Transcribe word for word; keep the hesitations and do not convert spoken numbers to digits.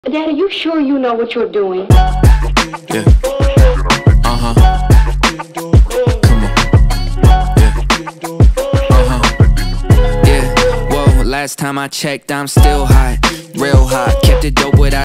Daddy, you sure you know what you're doing? Yeah. Uh-huh. Come on. Yeah. Uh-huh. Yeah. Whoa, last time I checked, I'm still hot. Real hot. Kept it dope without